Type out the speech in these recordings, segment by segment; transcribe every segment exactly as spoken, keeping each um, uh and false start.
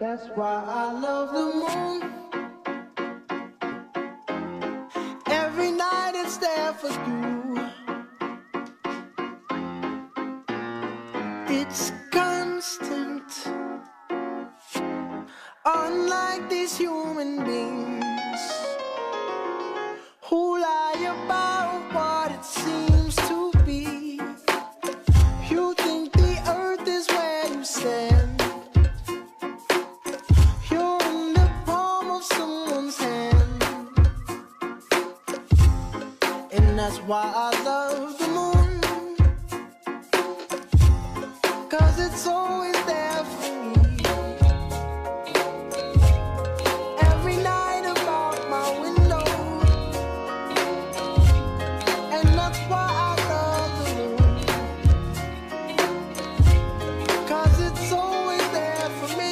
That's why I love the moon. Every night it's there for you. It's constant. Unlike these human beings who lie about what it seems to be. You think the earth is where you stand. You're in the palm of someone's hand. And that's why I love the moon, 'cause it's always there for me. Every night about my window. And that's why I love the moon, 'cause it's always there for me.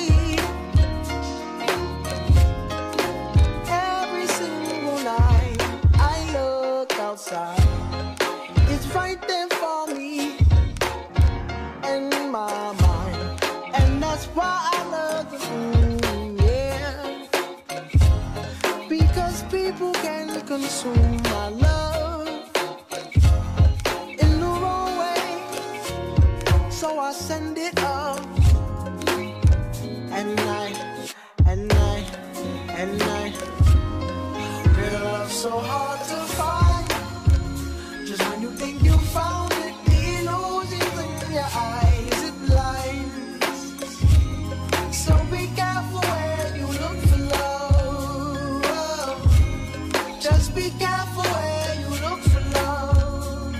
Every single night I look outside, it's right there for me in my mind. And that's why I love the moon, yeah. Because people can consume my love in the wrong way, so I send it up. At night, at night, at night. Real love so hard to find. Just when you think you found it, the illusions in your eyes, it blinds. So be careful where you look for love. Just be careful where you look for love.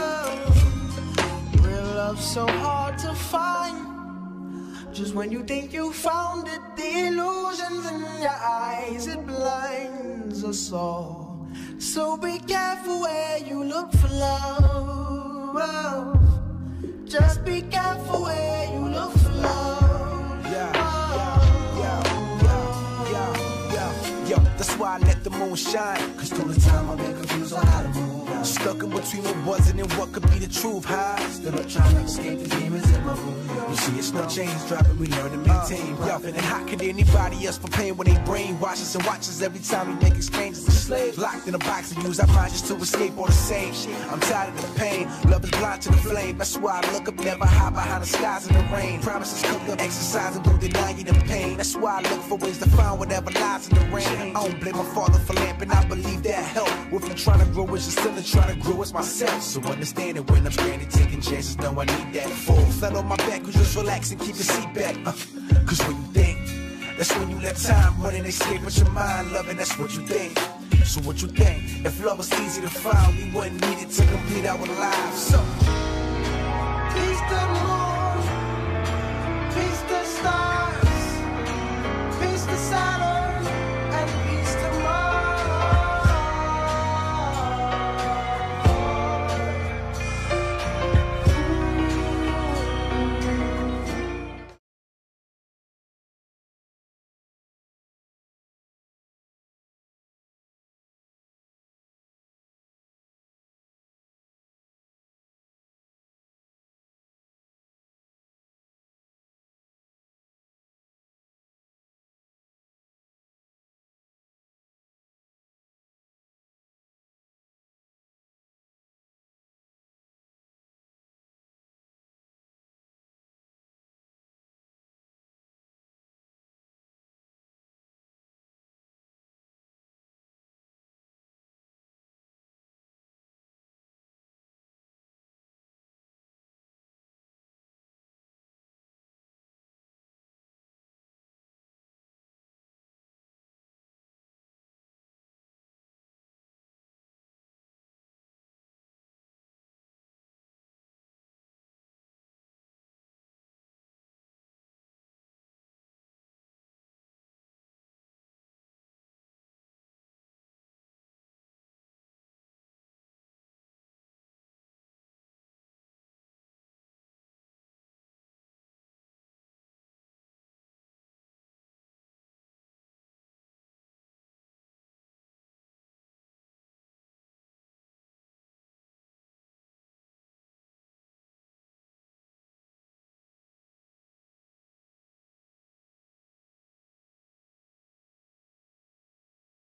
Real love so hard to find. Just when you think you found it, the illusions in your eyes, it blinds us all. So be careful where you look for love. Just be careful where you look for love. Yeah, yeah, yeah, yeah, yeah, yeah. Yo, that's why I let the moon shine. 'Cause through the time I've been confused on how to move. Stuck in between what wasn't and what could be the truth. High, still up trying to escape the demons in my room. You see, it's no chains dropping, we learn to maintain. Yo, and how could anybody else for pain when they brainwash us and watch us every time we make exchanges? The slaves locked in a box and use our minds just to escape all the same shit. I'm tired of the pain, love is blind to the flame. That's why I look up, never hide behind the skies in the rain. Promises cooked up, exercising through denying the pain. That's why I look for ways to find whatever lies in the rain. I don't blame my father for lamping, I believe that help. If I'm trying to grow, it's just still trying to grow as myself. So understand it when I'm stranded, taking chances, know I need that. Full fell on my back, you just relax and keep your seat back. Uh, Cause when you think, that's when you let time run and escape with your mind, loving, that's what you think. So what you think? If love was easy to find, we wouldn't need it to complete our lives. So please tell me more.